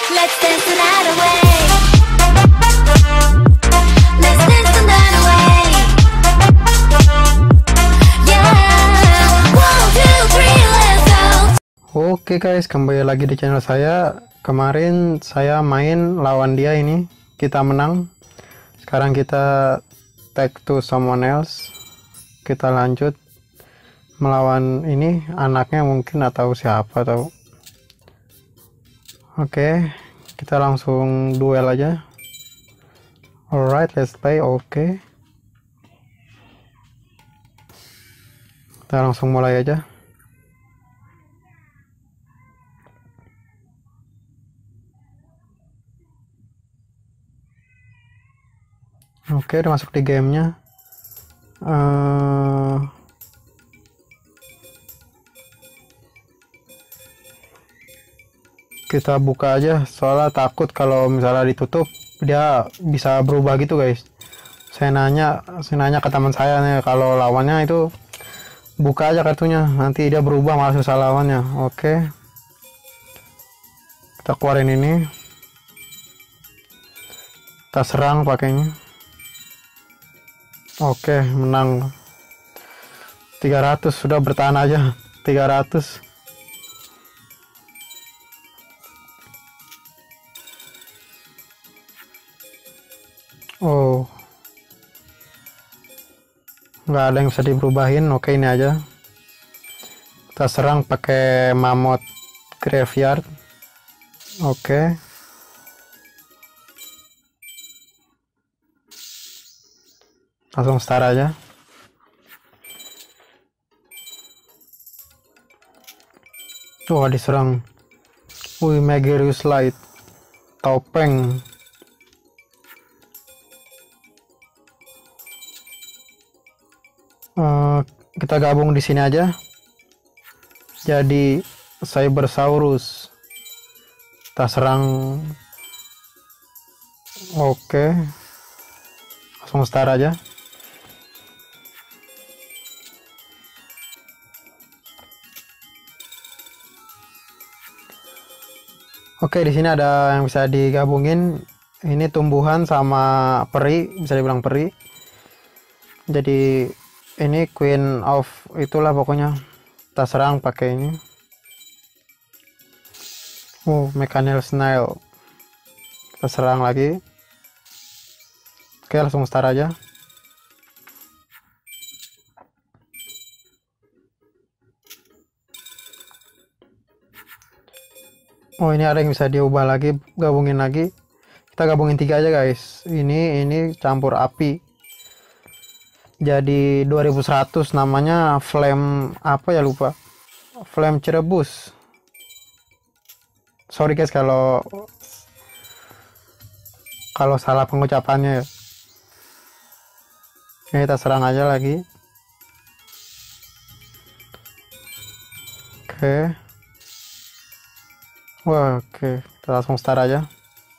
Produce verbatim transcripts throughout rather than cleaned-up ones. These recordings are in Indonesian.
Let's dance the night away. Let's dance the night away. Yeah. One, two, three, let's go. Oke guys, kembali lagi di channel saya. Kemarin saya main lawan dia ini, kita menang. Sekarang kita take to someone else. Kita lanjut melawan ini anaknya mungkin atau siapa tahu. Oke, kita langsung duel aja. Alright, let's play. Oke, kita langsung mulai aja. Oke, udah masuk di gamenya. Uh, kita buka aja, soalnya takut kalau misalnya ditutup dia bisa berubah gitu guys. Saya nanya, saya nanya ke teman saya nih, kalau lawannya itu buka aja kartunya, nanti dia berubah malah susah lawannya. Oke, kita keluarin ini, kita serang pakainya. Oke, menang tiga ratus, sudah bertahan aja tiga ratus. Oh, nggak ada yang bisa diperubahin. Oke, ini aja kita serang pakai Mammoth Graveyard. Oke, langsung start aja. Wah, diserang. Wih, Megareus Light, topeng. Uh, kita gabung di sini aja. Jadi Cybersaurus. Kita serang. Oke, langsung start aja. Oke, di sini ada yang bisa digabungin. Ini tumbuhan sama peri, bisa dibilang peri. Jadi ini Queen of itulah pokoknya. Kita serang pakai ini. Oh, Mechanel Snail. Kita serang lagi. Oke, langsung start aja. Oh, ini ada yang bisa diubah lagi, gabungin lagi. Kita gabungin tiga aja guys. Ini ini campur api. Jadi dua ribu seratus, namanya Flame apa ya, lupa. Flame Cerebus. Sorry guys kalau kalau salah pengucapannya. Ini kita serang aja lagi. Oke. Wah, oke, kita langsung start aja.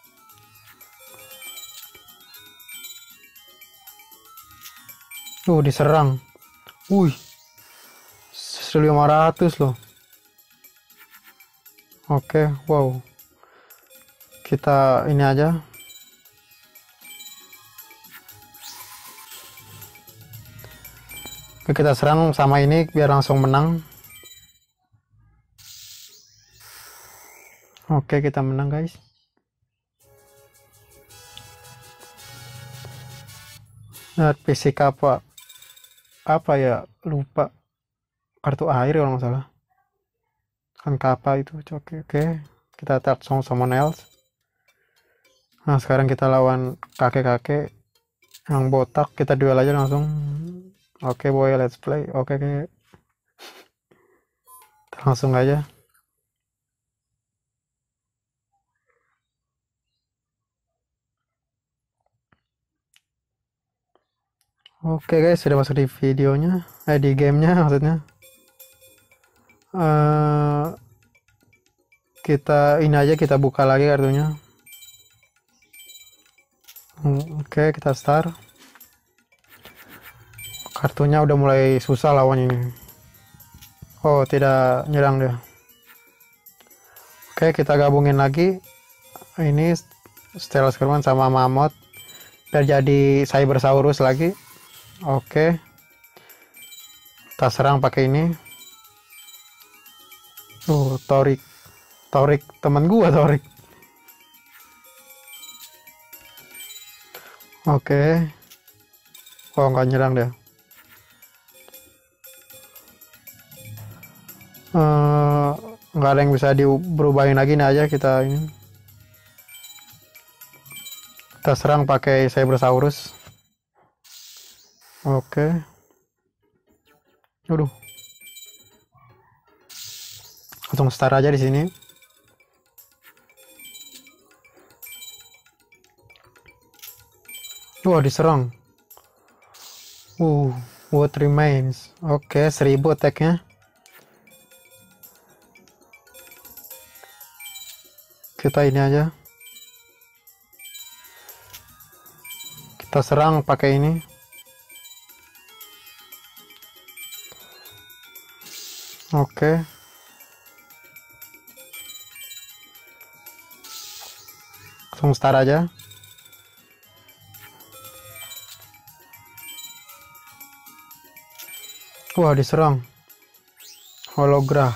Tuh, diserang. Wih, seribu lima ratus loh. Oke, wow. Kita ini aja. Oke, kita serang sama ini biar langsung menang. Oke, kita menang guys. Lihat fisik apa? Apa ya? Lupa. Kartu air kalau nggak salah. Kan kapal itu. Oke, oke. Kita touch on someone else. Nah, sekarang kita lawan kakek-kakek yang botak. Kita duel aja langsung. Oke boy, let's play. Oke, oke. Kita langsung aja. Oke guys, sudah masuk di videonya, eh di gamenya maksudnya. Uh, kita ini aja, kita buka lagi kartunya. Oke, kita start. Kartunya udah mulai susah lawan ini. Oh, tidak nyerang dia. Oke, kita gabungin lagi. ini Stegosaurus sama Mammoth biar jadi Cybersaurus lagi. Oke, kita serang pakai ini. Oh, Torik, Torik teman gua Torik. Oke, oh nggak nyerang dia. Uh, nggak ada yang bisa diberubahin lagi nih aja kita ini. Kita serang pakai Cybersaurus. Oke. Aduh. Langsung start aja di sini. Wah, diserang. Uh, what remains. Oke, seribu attack-nya. Kita ini aja. Kita serang pakai ini. Oke. Langsung start aja. Wah, diserang. Hologram.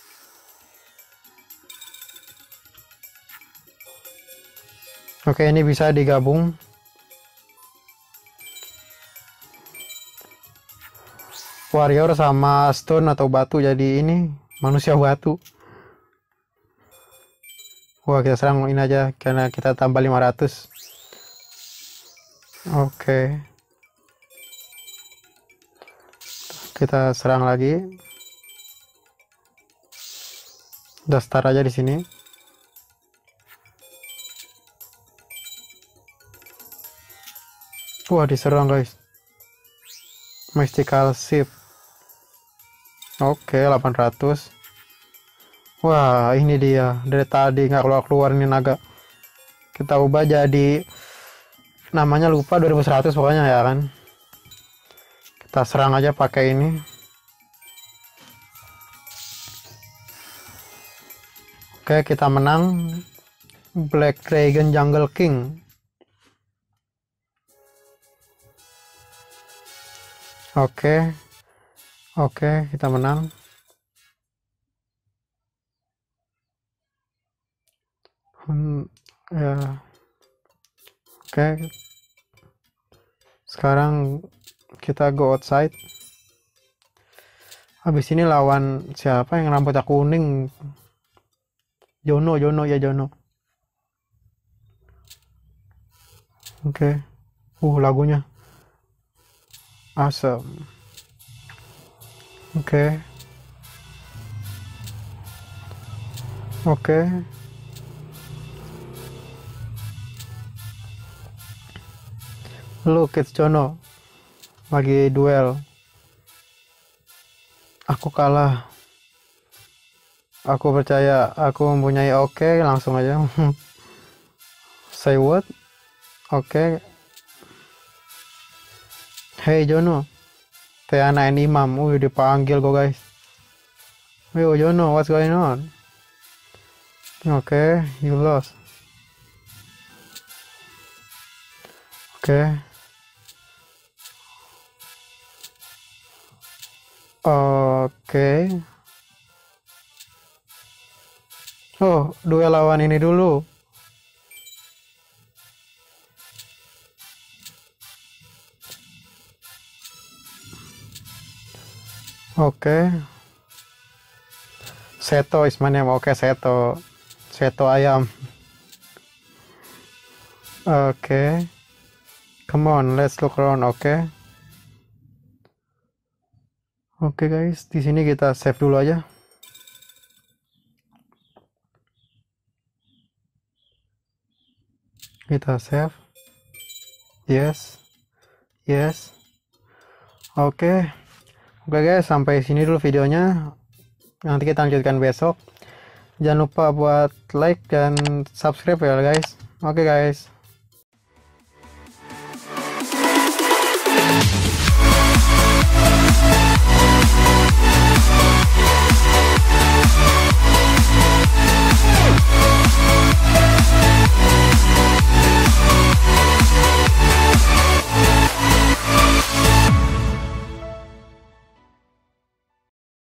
Oke, ini bisa digabung. Warrior sama stone atau batu jadi ini manusia batu. Wah, kita serang ini aja karena kita tambah lima ratus. Oke. Kita serang lagi. Udah start aja di sini. Wah, diserang guys. Mystical Ship. Oke, delapan ratus. Wah, ini dia. Dari tadi nggak keluar-keluar ini naga. Kita ubah jadi namanya lupa dua ribu seratus pokoknya ya kan. Kita serang aja pakai ini. Oke, kita menang. Black Dragon Jungle King. Oke. Oke, kita menang. Hmm, ya. Oke. Sekarang kita go outside. Habis ini lawan siapa yang rambutnya kuning? Jono, Jono ya Jono. Oke. Uh, lagunya. Awesome. Oke. Oke. Lu Kids Jono lagi duel. Aku kalah. Aku percaya aku mempunyai oke, langsung aja. Say what? Oke. Hey Jono. Tiana and Imam. Wih, dipanggil kok guys. Yo Jono, what's going on? Oke, you lost. Oke. Oke. Oh, duel lawan ini dulu. Oke. Seto is my name. Oke, Seto. Seto ayam. Oke. Come on, let's look around. Oke. Oke guys, di sini kita save dulu aja. Kita save. Yes. Yes. Oke. Oke guys, sampai sini dulu videonya. Nanti kita lanjutkan besok. Jangan lupa buat like dan subscribe ya guys. Oke guys.